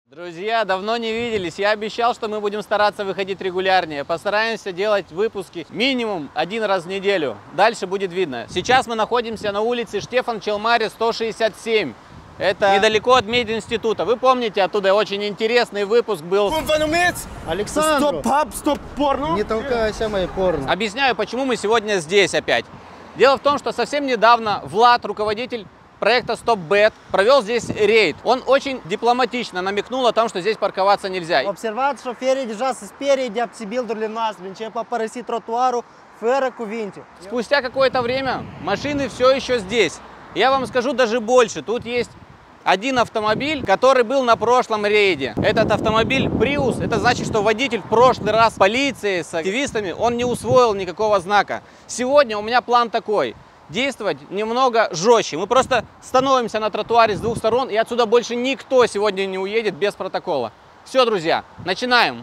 Друзья, давно не виделись. Я обещал, что мы будем стараться выходить регулярнее. Постараемся делать выпуски минимум один раз в неделю. Дальше будет видно. Сейчас мы находимся на улице Штефан Челмари, 167. Это недалеко от мединститута. Вы помните, оттуда очень интересный выпуск был. Александр, стоп, пап, стоп, порно. не толкайся, мои порно. Объясняю, почему мы сегодня здесь опять. Дело в том, что совсем недавно Влад, руководитель проекта StopBet, провел здесь рейд. Он очень дипломатично намекнул о том, что здесь парковаться нельзя. Observați șoferii deja se sperie de apsibildurile noastre, încep a părăsi trotuarul fără cuvinte. Спустя какое-то время машины все еще здесь. Я вам скажу даже больше. Тут есть один автомобиль, который был на прошлом рейде. Этот автомобиль Prius. Это значит, что водитель в прошлый раз с полицией, с активистами, он не усвоил никакого знака. Сегодня у меня план такой. Действовать немного жестче. Мы просто становимся на тротуаре с двух сторон, и отсюда больше никто сегодня не уедет без протокола. Все, друзья, начинаем.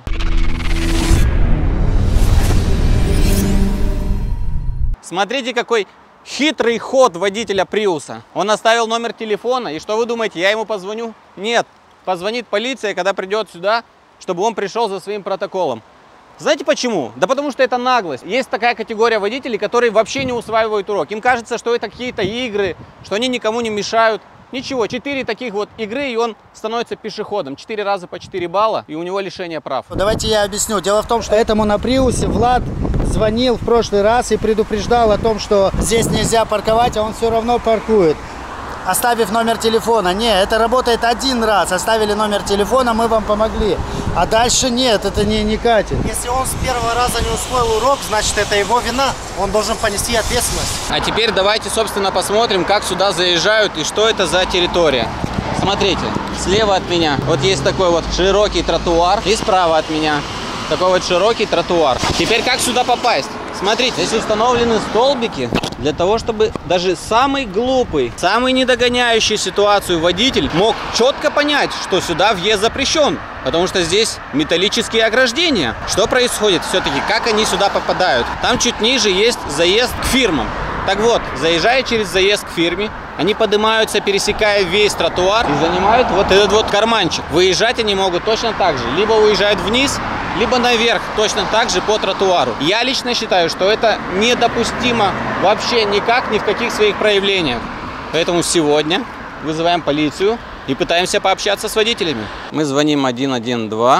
Смотрите, какой хитрый ход водителя Приуса. Он оставил номер телефона, и что вы думаете, я ему позвоню? Нет, позвонит полиция, когда придет сюда, чтобы он пришел за своим протоколом. Знаете почему? Да потому что это наглость. Есть такая категория водителей, которые вообще не усваивают урок. Им кажется, что это какие-то игры, что они никому не мешают. Ничего, 4 таких вот игры, и он становится пешеходом. 4 раза по 4 балла, и у него лишение прав. Давайте я объясню. Дело в том, что этому на Приусе Влад звонил в прошлый раз и предупреждал о том, что здесь нельзя парковать, а он все равно паркует, оставив номер телефона. Не, это работает один раз. Оставили номер телефона, мы вам помогли. А дальше нет, это не катит. Если он с первого раза не усвоил урок, значит, это его вина. Он должен понести ответственность. А теперь давайте, собственно, посмотрим, как сюда заезжают и что это за территория. Смотрите, слева от меня вот есть такой вот широкий тротуар, и справа от меня такой вот широкий тротуар. Теперь как сюда попасть? Смотрите, здесь установлены столбики для того, чтобы даже самый глупый, самый недогоняющий ситуацию водитель мог четко понять, что сюда въезд запрещен, потому что здесь металлические ограждения. Что происходит все-таки? Как они сюда попадают? Там чуть ниже есть заезд к фирмам. Так вот, заезжая через заезд к фирме, они поднимаются, пересекая весь тротуар и занимают вот этот вот карманчик. Выезжать они могут точно так же. Либо уезжают вниз, либо наверх точно так же по тротуару. Я лично считаю, что это недопустимо вообще никак, ни в каких своих проявлениях. Поэтому сегодня вызываем полицию и пытаемся пообщаться с водителями. Мы звоним 112.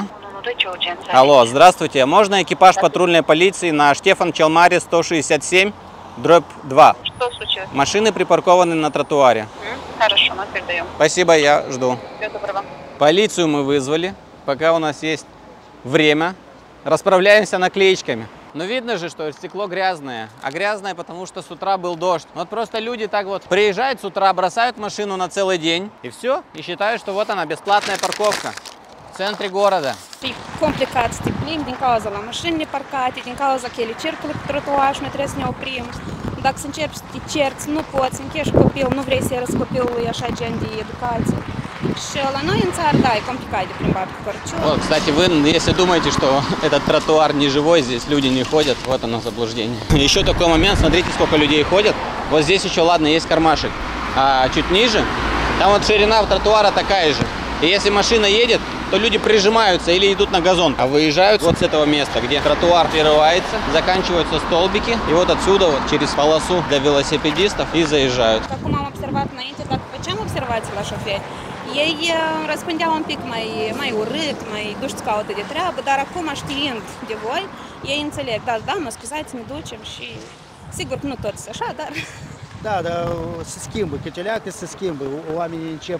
Алло, здравствуйте. Можно экипаж патрульной полиции на Штефан Челмари 167, дробь 2? Что случилось? Машины припаркованы на тротуаре. Хорошо, мы передаем. Спасибо, я жду. Всего доброго. Полицию мы вызвали, пока у нас есть время. Расправляемся наклеечками. Но видно же, что стекло грязное. А грязное, потому что с утра был дождь. Вот просто люди так вот приезжают с утра, бросают машину на целый день. И все. И считают, что вот она, bесплатная парковка в центре goroda. Complicați plimbi din cauza la mașinile parcate, din cauza că ele circulă pe trotuar și noi trebuie să ne oprim. Dacă să încerci să te cerți, nu poți, închești copil, nu vrei să arăți copilului așa gen de educație. Și la noi în țară, да, e complicat de plimbat cu cărciul. Вот, кстати, вы, если думаете, что этот тротуар не живой, здесь люди не ходят, вот оно заблуждение. Еще такой момент, смотрите, сколько людей ходят. Вот здесь еще, ладно, есть кармашек. А чуть ниже, там вот ширина тротуара такая же. И если машина едет, то люди прижимаются или идут на газон, а выезжают вот с этого места, где тротуар прерывается, заканчиваются столбики, и вот отсюда вот через полосу для велосипедистов и заезжают. Acum am observat înainte, dacă făceam observații la șoferi, ei răspundeau un pic mai urât, mai duși caută de treabă, dar acum știind de voi, ei înțeleg, da, mă scuzați, ne ducem și sigur că nu toți așa, dar... Да, se schimbă, câteodată se schimbă. Oamenii încep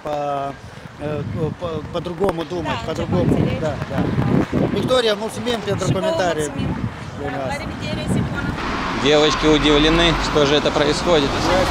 по-другому думать, по-другому. Да. Виктория, mulțumim pentru комментарии. Девочки удивлены, что же это происходит.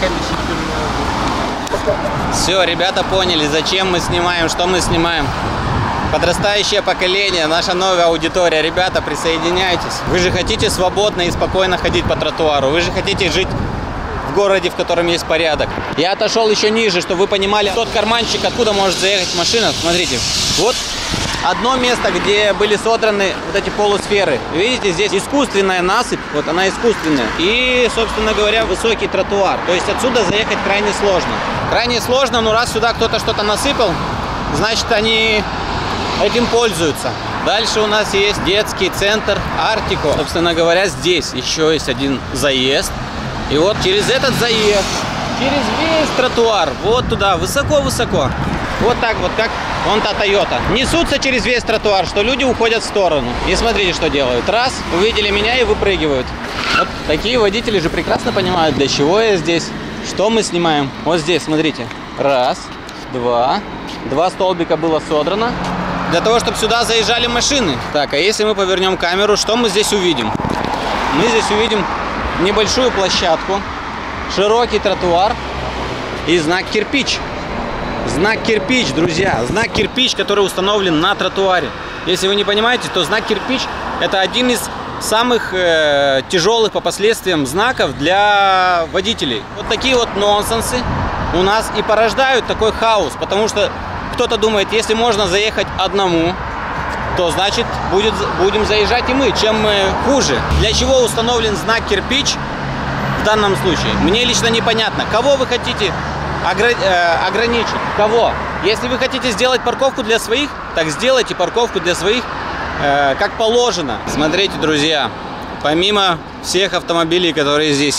Все, ребята поняли, зачем мы снимаем, что мы снимаем. Подрастающее поколение, наша новая аудитория. Ребята, присоединяйтесь. Вы же хотите свободно и спокойно ходить по тротуару. Вы же хотите жить в городе, в котором есть порядок. Я отошел еще ниже, чтобы вы понимали тот карманчик, откуда может заехать машина. Смотрите, вот одно место, где были содраны вот эти полусферы. Видите, здесь искусственная насыпь, вот она искусственная. И, собственно говоря, высокий тротуар. То есть отсюда заехать крайне сложно. Крайне сложно, но раз сюда кто-то что-то насыпал, значит, они этим пользуются. Дальше у нас есть детский центр Артико. Собственно говоря, здесь еще есть один заезд. И вот через этот заезд, через весь тротуар, вот туда, высоко-высоко. Вот так вот, как вон та Тойота. Несутся через весь тротуар, что люди уходят в сторону. И смотрите, что делают. Раз, увидели меня и выпрыгивают. Вот такие водители же прекрасно понимают, для чего я здесь, что мы снимаем. Вот здесь, смотрите. Раз, два. Два столбика было содрано. Для того, чтобы сюда заезжали машины. Так, а если мы повернем камеру, что мы здесь увидим? Мы здесь увидим небольшую площадку, широкий тротуар и знак кирпич. Знак кирпич, друзья. Знак кирпич, который установлен на тротуаре. Если вы не понимаете, то знак кирпич — это один из самых тяжелых по последствиям знаков для водителей. Вот такие вот нонсенсы у нас и порождают такой хаос. Потому что кто-то думает, если можно заехать одному, то значит будем заезжать и мы. Чем мы хуже. Для чего установлен знак кирпич в данном случае? Мне лично непонятно. Кого вы хотите ограничить? Кого? Если вы хотите сделать парковку для своих, так сделайте парковку для своих как положено. Смотрите, друзья, помимо всех автомобилей, которые здесь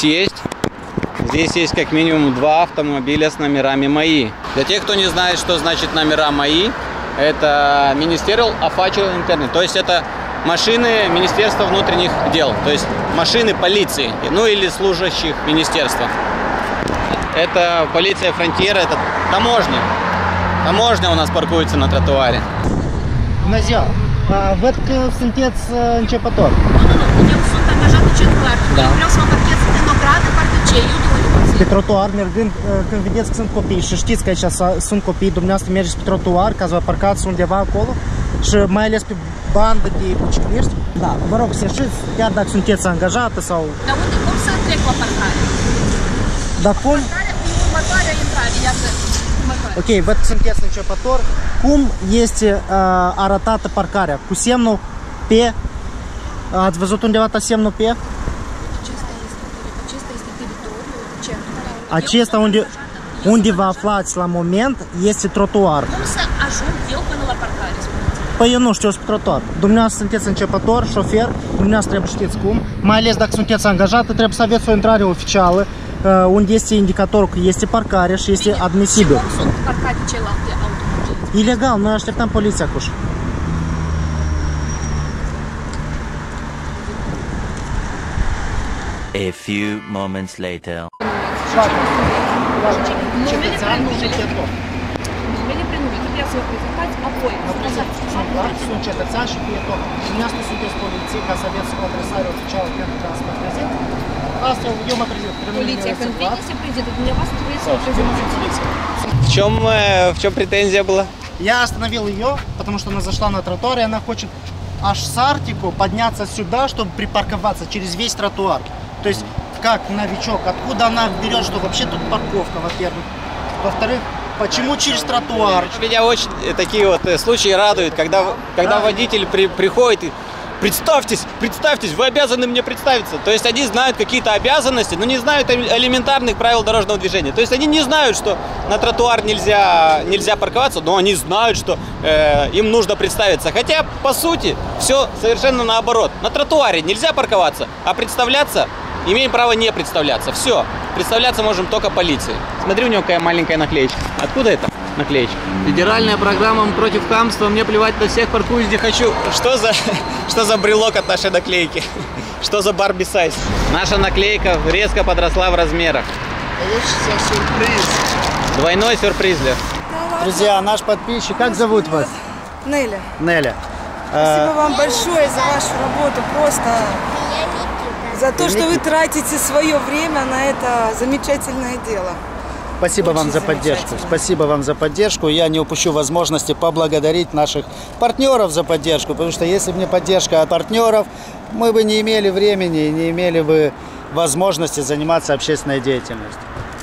есть как минимум 2 автомобиля с номерами МАИ. Для тех, кто не знает, что значит номера МАИ, это Ministerial Affaccio Interni, то есть это машины Министерства внутренних дел, то есть машины полиции, ну или служащих министерства. Это полиция Фронтьера, это таможня. Taможня у нас паркуется на тротуаре. Nazio, văd că sunteți începători. Eu sunt angajat de central. Eu vreau să mă parchez în o gradă, parcă ce? Eu de unde? Pe trotuar, mergând, când vedeți că sunt copii și știți că aici sunt copii, dumneavoastră mergeți pe trotuar ca să vă parcați undeva acolo și mai ales pe bandă de bicicliști. Da, vă rog să ieșiți, chiar dacă sunteți angajată sau... Dar unde, cum să trec la parcare? Dar cum? Parcarea e următoarea intrare, iată. Ok, văd că sunteți începător. Cum este arătată parcarea? Cu semnul pe? Ați văzut undeva semnul pe? Acesta este teritoriul centrului. Acesta unde vă aflați la moment este trotuar. Cum să ajung eu până la parcare? Păi eu nu știu, eu sunt pe trotuar. Dumneavoastră sunteți începător, șofer, dumneavoastră trebuie știți cum. Mai ales dacă sunteți angajată, trebuie să aveți o intrare oficială unde este indicatorul că este parcare și este admisibil. Cum sunt parcate celelalte automobile? Ilegal, noi așteptăm poliția acum. A few moments later. Numele prenume, trebuia să vă prezentați apoi. Sunt cetățean și pieton. Dumneavoastră sunteți poliție ca să aveți o adresare oficială pentru ca să mă prezint. Asta eu mă prezint. Poliția, când vine, se prezintă. Dumneavoastră trebuie să vă prezentați. В чем претензия была? Я остановил ее, потому что она зашла на тротуар, и она хочет аж с Артико подняться сюда, чтобы припарковаться через весь тротуар. То есть, как новичок, откуда она берет, что вообще тут парковка, во-первых. Во-вторых, почему через тротуар? Меня очень такие вот случаи радуют, когда водитель приходит и представьтесь, вы обязаны мне представиться. То есть они знают какие-то обязанности, но не знают элементарных правил дорожного движения. То есть они не знают, что на тротуар нельзя парковаться, но они знают, что им нужно представиться. Хотя, по сути, все совершенно наоборот. На тротуаре нельзя парковаться, а представляться имеем право не представляться. Все, представляться можем только полиции. Смотри, у него какая маленькая наклеечка. Откуда это? Наклеечка. Федеральная программа против хамства. Мне плевать на всех, паркуюсь где хочу. Что за брелок от нашей наклейки? Что за Барби сайз? Наша наклейка резко подросла в размерах. Получится сюрприз. Двойной сюрприз, Лев. Друзья, наш подписчик, как зовут вас? Неля, Неля. спасибо вам большое за вашу работу, просто за то, что вы тратите свое время на это замечательное дело. Спасибо Очень вам за поддержку. замечательно. Спасибо вам за поддержку. Я не упущу возможности поблагодарить наших партнеров за поддержку, потому что если бы не поддержка от партнеров, мы бы не имели времени, не имели бы возможности заниматься общественной деятельностью.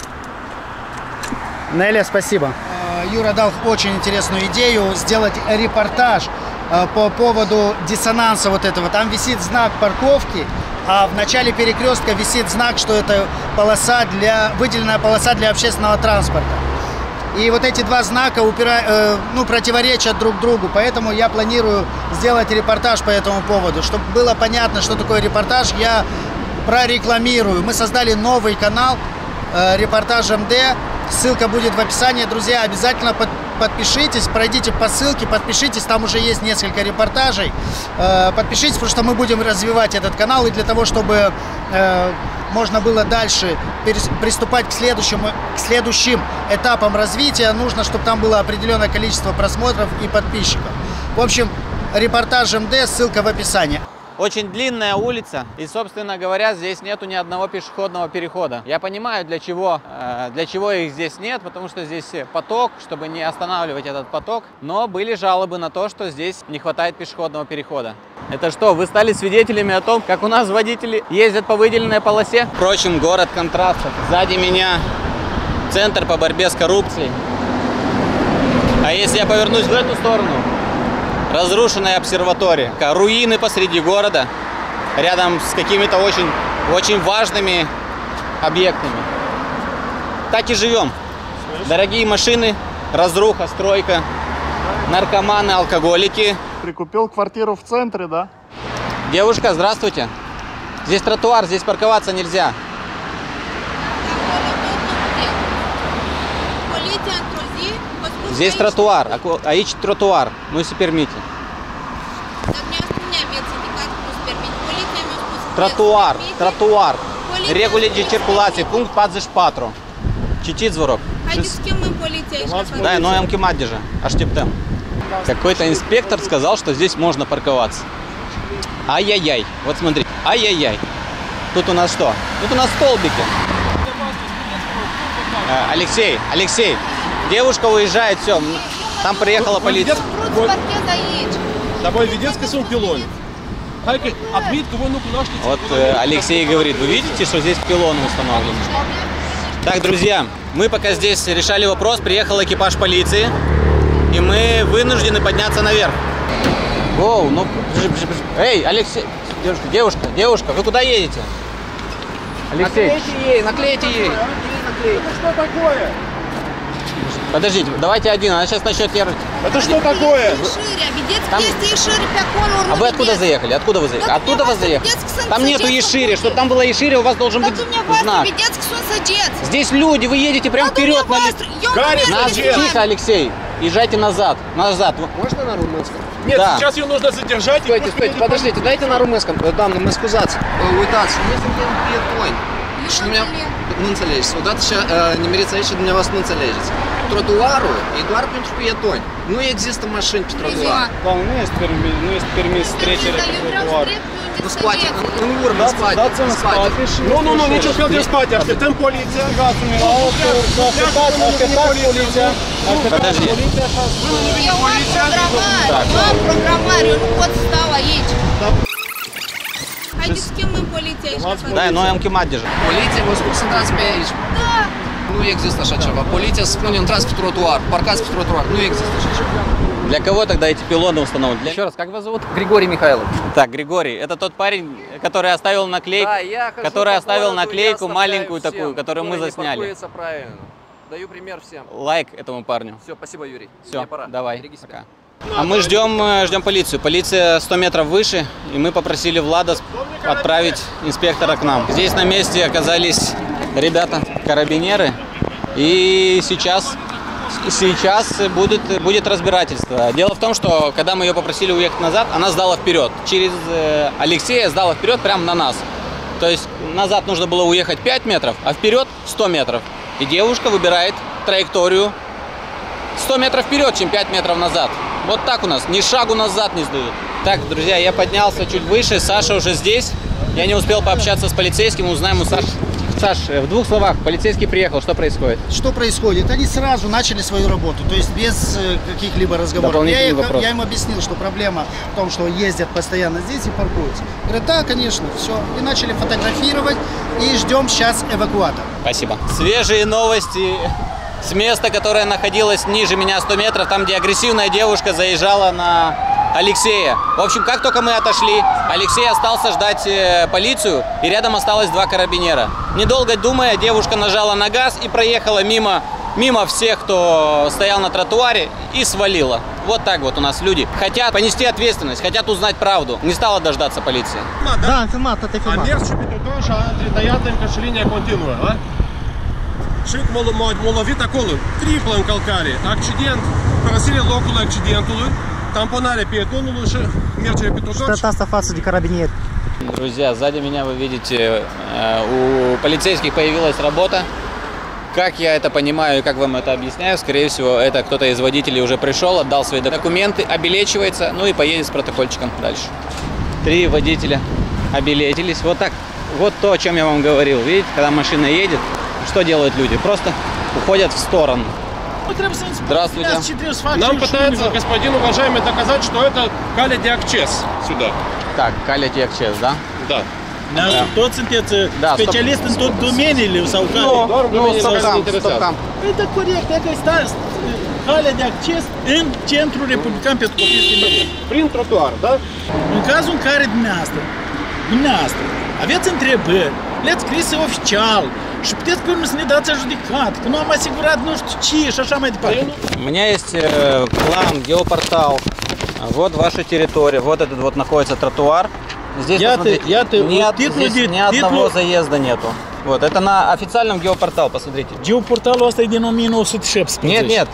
Неля, спасибо. Юра дал очень интересную идею сделать репортаж по поводу диссонанса вот этого. Там висит знак парковки, а в начале перекрестка висит знак, что это выделенная полоса для общественного транспорта. И вот эти два знака противоречат друг другу. Поэтому я планирую сделать репортаж по этому поводу. Чтобы было понятно, что такое репортаж, я прорекламирую. Мы создали новый канал «Репортаж МД». Ссылка будет в описании. Друзья, обязательно подпишитесь, пройдите по ссылке, подпишитесь. Там уже есть несколько репортажей. Подпишитесь, потому что мы будем развивать этот канал. И для того, чтобы можно было дальше приступать к следующим этапам развития, нужно, чтобы там было определенное количество просмотров и подписчиков. В общем, репортаж МД, ссылка в описании. Очень длинная улица, и, собственно говоря, здесь нету ни одного пешеходного перехода. Я понимаю, для чего их здесь нет, потому что здесь поток, чтобы не останавливать этот поток. Но были жалобы на то, что здесь не хватает пешеходного перехода. Это что, вы стали свидетелями о том, как у нас водители ездят по выделенной полосе? Впрочем, город контрастов. Сзади меня центр по борьбе с коррупцией. А если я повернусь в эту сторону? Разрушенная обсерватория, руины посреди города, рядом с какими-то очень важными объектами. Так и живем. Дорогие машины, разруха, стройка, наркоманы, алкоголики. Прикупил квартиру в центре, да? Девушка, здравствуйте. Здесь тротуар, здесь парковаться нельзя. Здесь тротуар, aici тротуар, nu se permite. Тротуар. Регуле de circulație, punct 44. Citiți, vă rog. Haideți să chemăm poliția aici. Да, noi am chemat deja. Așteptăm. Какой-то инспектор сказал, что здесь можно парковаться. Ай-яй-яй. Вот смотри. Ай-яй-яй. Тут у нас что? Тут у нас столбики. Алексей. Девушка уезжает, все. Там приехала полиция. Давай ведецкий сон пилоне. Вот Алексей говорит, вы видите, что здесь пилоны установлены? Так, друзья, мы пока здесь решали вопрос, приехал экипаж полиции, и мы вынуждены подняться наверх. Воу, ну... Эй, Алексей! Девушка, вы куда едете? Алексей. Наклейте ей. Это что такое? Подождите, давайте один, она сейчас начнет нервничать. Это что такое? А вы откуда заехали? Откуда вы заехали? Оттуда вы заехали? Там нету Ешири. Чтобы там было Ешири, у вас должен быть знак. Здесь люди, вы едете прямо вперед. Тихо, Алексей. Езжайте назад. Можно на румынском? Нет, да. Сейчас ее нужно задержать. Стойте, подождите, дайте на румынском. Doamne, mă scuzați. Uitați, nu suntem pietoni. Și nu înțelegeți. Odată și nimeriți aici și dumneavoastră nu înțelegeți. Trotuarul e doar pentru pietoni. Nu există mașini pe trotuar. Doamne, nu este permis trecerea pe trotuar. În spate, în urmă, în spate. Dați-vă în spate și... Nu, niciun fel de spate. Așteptăm poliția. Așteptați poliția. Подожди. Eu am programare, eu nu pot să stau aici. Haideți să chemăm poliția aici. Да, noi am chemat deja. Poliția, vă spun să intrați pe aici. Da. Nu există așa ceva. Poliția spune intrați pe trotuar, parcați pe trotuar. Nu există așa ceva. Для кого тогда эти пилоны установлены? Еще раз, как вас зовут? Григорий Михайлов. Так, Григорий, это тот парень, который оставил наклейку, маленькую такую, которую мы засняли. Правильно. Даю пример всем. Лайк этому парню. Все, спасибо, Юрий. Все, давай, пока. А мы ждем полицию. Полиция 100 метров выше, и мы попросили Влада отправить инспектора к нам. Здесь на месте оказались ребята, карабинеры, и сейчас будет разбирательство. Дело в том, что когда мы ее попросили уехать назад, она сдала вперед. Через Алексея сдала вперед прямо на нас. То есть назад нужно было уехать 5 метров, а вперед 100 метров. И девушка выбирает траекторию 100 метров вперед, чем 5 метров назад. Вот так у нас, ни шагу назад не сдают. Так, друзья, я поднялся чуть выше, Саша уже здесь. Я не успел пообщаться с полицейским, узнаем у Саши. Саш, в двух словах, полицейский приехал, что происходит? Что происходит? Они сразу начали свою работу, то есть без каких-либо разговоров. Я им объяснил, что проблема в том, что ездят постоянно здесь и паркуются. Говорят, да, конечно, все. И начали фотографировать, и ждем сейчас эвакуатор. Спасибо. Свежие новости с места, которое находилось ниже меня 100 метров, там, где агрессивная девушка заезжала на Алексея. В общем, как только мы отошли, Алексей остался ждать полицию, и рядом осталось 2 карабинера. Недолго думая, девушка нажала на газ и проехала мимо мимо всех, кто стоял на тротуаре, и свалила. Вот так вот у нас люди хотят понести ответственность, хотят узнать правду. Не стала дождаться полиции. Da, filmat, tot e A filmat. mers și pe trotuar și a tăiat încă și linia continuă, da? Și m-a lovit acolo, triplă încălcare, accident, părăsirea locului accidentului, tamponarea pietonului și merge pe trotuar. Что asta față de carabinieri. Друзья, сзади меня вы видите, у полицейских появилась работа. Как я это понимаю и как вам это объясняю, скорее всего, это кто-то из водителей уже пришел, отдал свои документы, обелечивается, ну и поедет с протокольчиком дальше. 3 водителя обелетились. Вот так, вот то, о чем я вам говорил. Видите, когда машина едет, что делают люди? Просто уходят в сторону. Здравствуйте. Нам пытается господин уважаемый доказать, что это Каля Диакчес сюда. Так, Каля Диакчес, да? Да. Toți sunteți Da, specialist în tot domeniile sau care? Nu, stop cam. Uite, corect, dacă este calea de acces în Centrul Republican pentru Copii și Tineri. Prin trotuar, da? În cazul în care dumneavoastră aveți întrebări, le-ați scris oficial și puteți pe urmă să ne dați judecat, că nu am asigurat nu știu ce și așa mai departe. У меня есть план, геопортал. Вот ваша территория, вот этот вот находится тротуар. Здесь, посмотрите, ни одного заезда нету. Вот, это на официальном геопортал, посмотрите. Geoportalul ăsta e din 1917. Нет.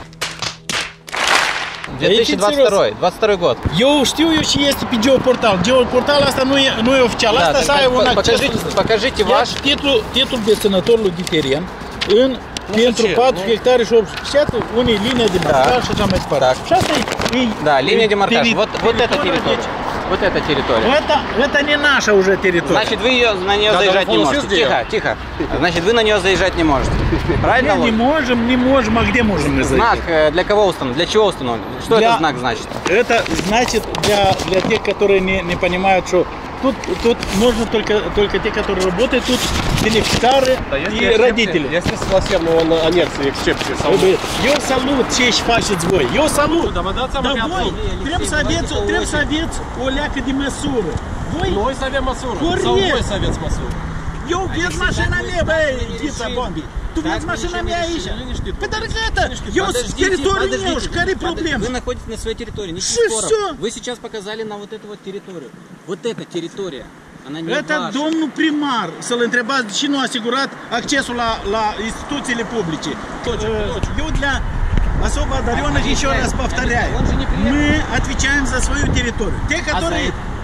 22 год. Eu știu ce este pe geoportal. Geoportal asta nu e oficial. Asta să ai un acces. Покажите ваш. Titlul deținătorului de teren pentru 4 hectare și 80, unii linia de marcaj și așa mai departe. Și asta e... Да, линия демаркаж. Вот эта территория. Вот эта территория. Это не наша уже территория. Значит, вы на нее заезжать не можете. Тихо. Значит, вы на нее заезжать не можете. Правильно? Не можем. А где можем мы заехать? Знак для кого установлен? Для чего установлен? Что этот знак значит? Это значит для тех, которые не понимают, что тут можно только те, которые работают тут, бенефициары и родители. Если совсем он анексия, excepție sau... Eu salut ce își faceți voi. Eu salut. Dar voi trebuie să aveți o leacă de măsură. Noi să avem măsură. Corect. Sau voi să aveți măsură. Eu vezi mașina mea, băi, Ghița Bombi. Tu vezi mașina mea aici. Păi dar gata, eu sunt teritoriul meu și care-i problema? Вы находитесь на своей территории, никаких споров. Вы сейчас показали на вот эту вот территорию. Вот эта территория, она не Это ваша. domnul primar, să-l întrebați de ce nu a asigurat accesul la instituțiile publice. Eu для особо одаренных еще раз повторяю. Мы отвечаем за свою территорию. Те, которые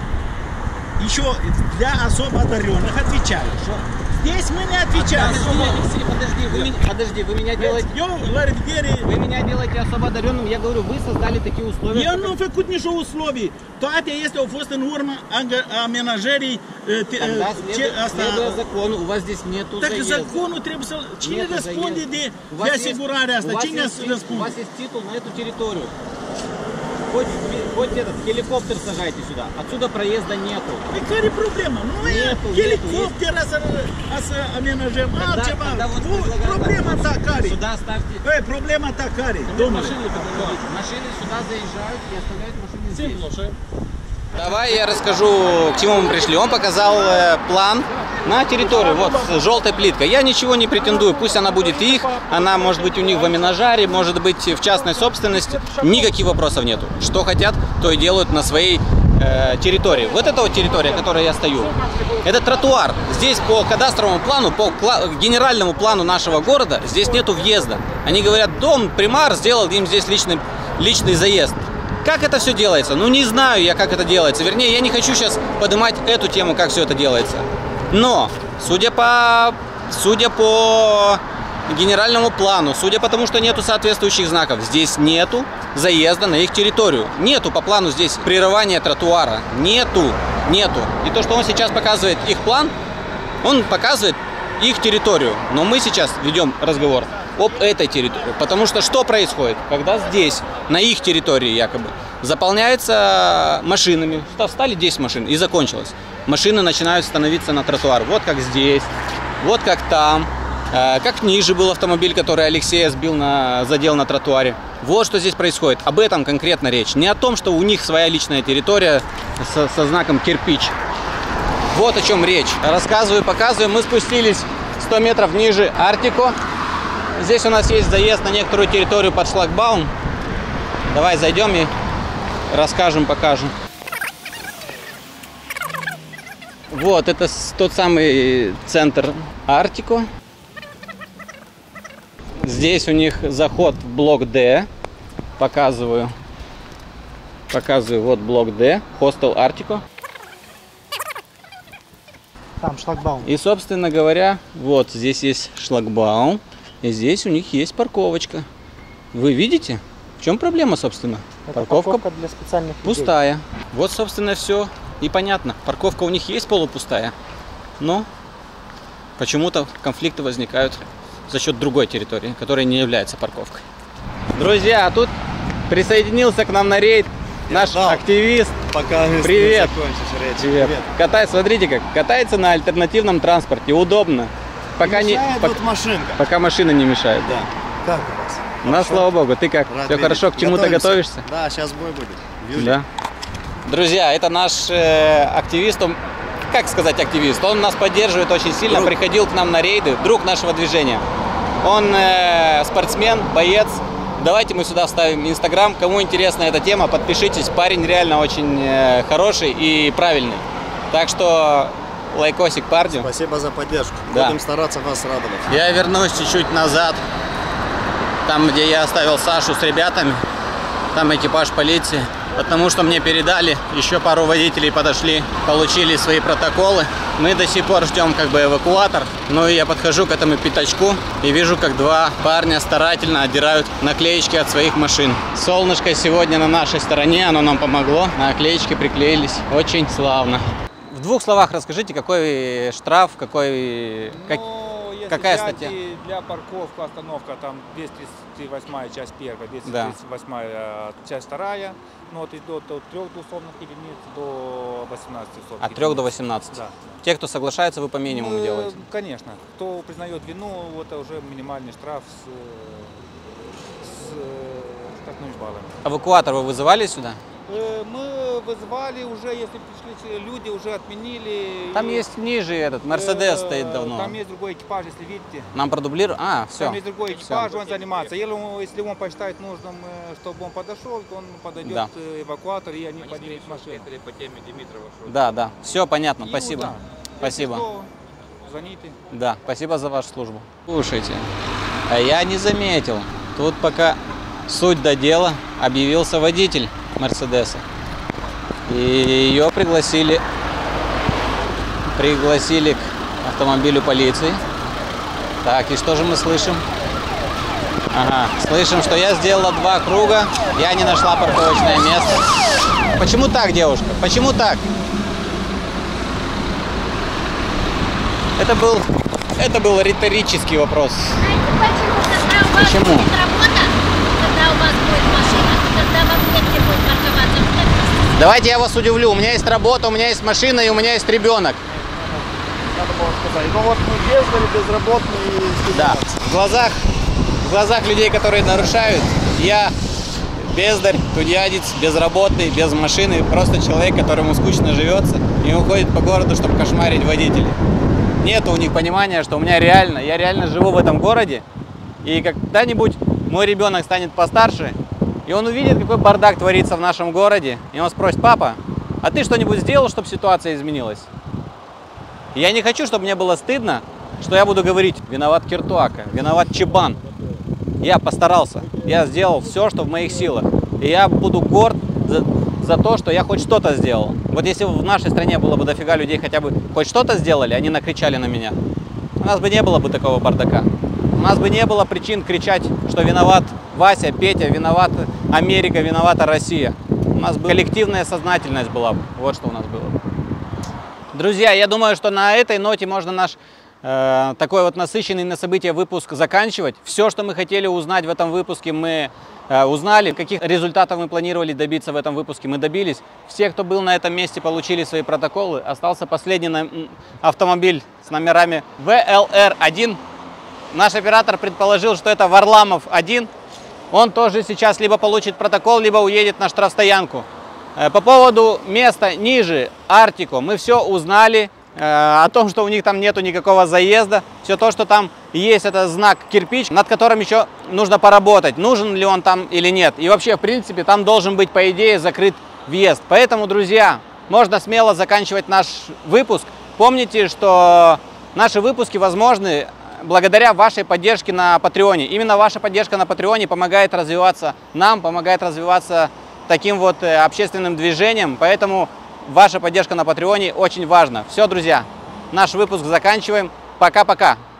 еще для особо одаренных отвечают. Здесь мы не отвечаем. Подожди, вы меня делаете особо одаренным. Я говорю, вы создали такие условия. Eu nu am făcut nicio условий. Toate au fost în urma amenajării Следуя закону, у вас здесь нету Так заезда. законul trebuie să... Cine răspunde de asigurarea asta? Cine răspunde? У вас есть титул на эту территорию. Хоть этот хеликоптер сажайте сюда. Отсюда проезда нету. Păi care e problema? Nu e helicopter să amenajăm altceva. Problema ta care? Сюда ставьте. Problema ta care? Машины сюда заезжают и оставляют машины здесь. Давай я расскажу, к чему мы пришли. Он показал план на территорию, вот, с желтой плиткой. Я ничего не претендую, пусть она будет их, она может быть у них в аменажаре, может быть в частной собственности. Никаких вопросов нету. Что хотят, то и делают на своей территории. Вот эта вот территория, на которой я стою, это тротуар. Здесь по кадастровому плану, по генеральному плану нашего города, здесь нету въезда. Они говорят, дом, примар сделал им здесь личный заезд. Как это все делается? Ну, не знаю я, как это делается. Вернее, я не хочу сейчас поднимать эту тему, как все это делается. Но, судя по генеральному плану, судя по тому, что нету соответствующих знаков, здесь нету заезда на их территорию. Нету по плану здесь прерывания тротуара. Нету. И то, что он сейчас показывает их план, он показывает их территорию. Но мы сейчас ведем разговор об этой территории. Потому что происходит? Когда здесь, на их территории якобы, заполняется машинами. Встали 10 машин и закончилось. Машины начинают становиться на тротуар. Вот как здесь, вот как там. Как ниже был автомобиль, который Алексея задел на тротуаре. Вот что здесь происходит. Об этом конкретно речь. Не о том, что у них своя личная территория со знаком кирпич. Вот о чем речь. Рассказываю, показываю. Мы спустились 100 метров ниже Артико. Здесь у нас есть заезд на некоторую территорию под шлагбаум. Давай зайдем и расскажем, покажем. Вот, это тот самый центр Артико. Здесь у них заход в блок Д. Показываю. Вот блок Д, хостел Артико. Там шлагбаум. И, собственно говоря, вот здесь есть шлагбаум. И здесь у них есть парковочка. Вы видите? В чем проблема, собственно? Это парковка для специальных людей. Пустая. Вот, собственно, все и понятно. Парковка у них есть полупустая, но почему-то конфликты возникают за счет другой территории, которая не является парковкой. Друзья, а тут присоединился к нам на рейд наш активист. Пока Привет. Привет. Смотрите как, катается на альтернативном транспорте, удобно. Пока пока машина не мешает. Да. Как у вас? У нас, слава богу, ты как? Все хорошо, к чему-то готовишься? Да, сейчас бой будет. Да. Друзья, это наш активист, он, как сказать активист, он нас поддерживает очень сильно, приходил к нам на рейды, друг нашего движения. Он спортсмен, боец. Давайте мы сюда вставим Инстаграм. Кому интересна эта тема, подпишитесь. Парень реально очень хороший и правильный. Так что лайкосик парню. Спасибо за поддержку. Да. Будем стараться вас радовать. Я вернусь чуть-чуть назад, там, где я оставил Сашу с ребятами. Там экипаж полиции. Потому что мне передали, еще пару водителей подошли, получили свои протоколы. Мы до сих пор ждем как бы эвакуатор. Ну и я подхожу к этому пятачку и вижу, как два парня старательно отдирают наклеечки от своих машин. Солнышко сегодня на нашей стороне, оно нам помогло. Наклеечки приклеились. Очень славно. В двух словах расскажите, какой штраф, какая статья? Для парковки, остановка, там 238 часть 1, 238 часть 2, ну, от 3 условных единиц до 18 условных. От 3 до 18? Да. Те, кто соглашается, вы по минимуму делаете? Конечно. Кто признает вину, это уже минимальный штраф с штрафными баллами. Эвакуатор вы вызывали сюда? Мы вызывали уже, если пришли люди, уже отменили. Там есть ниже этот, Мерседес стоит давно. Там есть другой экипаж, если видите. Нам продублируют? все. Там есть другой экипаж, он занимается. Если он посчитает нужным, чтобы он подошел, то он подойдет эвакуатор, и они поднимут машину. По теме Димитрова. Да. Все понятно, спасибо. Да. Спасибо. Что, звоните. Да, спасибо за вашу службу. Слушайте, а я не заметил. Тут пока суть до дела, объявился водитель Мерседеса. И ее пригласили к автомобилю полиции. Так, и что же мы слышим? Ага, слышим, что я сделала 2 круга, я не нашла парковочное место. Почему так, девушка? Почему так? Это был риторический вопрос. Почему? Когда у вас будет машина, когда в объекте будет парковаться, давайте я вас удивлю. У меня есть работа, у меня есть машина и у меня есть ребенок. Надо было сказать. Ну вот мы бездари, безработные. Да. В глазах людей, которые нарушают, я бездарь, тунеядец, безработный, без машины, просто человек, которому скучно живется и уходит по городу, чтобы кошмарить водителей. Нет у них понимания, что я реально живу в этом городе, и когда-нибудь мой ребенок станет постарше, и он увидит, какой бардак творится в нашем городе, и он спросит: папа, а ты что-нибудь сделал, чтобы ситуация изменилась? И я не хочу, чтобы мне было стыдно, что я буду говорить: виноват Киртуака, виноват Чебан. Я постарался, я сделал все, что в моих силах, и я буду горд за то, что я хоть что-то сделал. Вот если в нашей стране было бы дофига людей хотя бы хоть что-то сделали, они накричали на меня, у нас бы не было бы такого бардака. У нас бы не было причин кричать, что виноват Вася, Петя, виноват Америка, виновата Россия. У нас бы коллективная сознательность была бы. Вот что у нас было бы. Друзья, я думаю, что на этой ноте можно наш такой вот насыщенный на события выпуск заканчивать. Все, что мы хотели узнать в этом выпуске, мы узнали. Каких результатов мы планировали добиться в этом выпуске, мы добились. Все, кто был на этом месте, получили свои протоколы. Остался последний автомобиль с номерами ВЛР-1. Наш оператор предположил, что это Варламов-1. Он тоже сейчас либо получит протокол, либо уедет на штрафстоянку. По поводу места ниже, Артико, мы все узнали. О том, что у них там нету никакого заезда. Все то, что там И есть этот знак кирпич, над которым еще нужно поработать, нужен ли он там или нет. И вообще, в принципе, там должен быть, по идее, закрыт въезд. Поэтому, друзья, можно смело заканчивать наш выпуск. Помните, что наши выпуски возможны благодаря вашей поддержке на Патреоне. Именно ваша поддержка на Патреоне помогает развиваться нам, помогает развиваться таким вот общественным движением. Поэтому ваша поддержка на Патреоне очень важна. Все, друзья, наш выпуск заканчиваем. Пока-пока.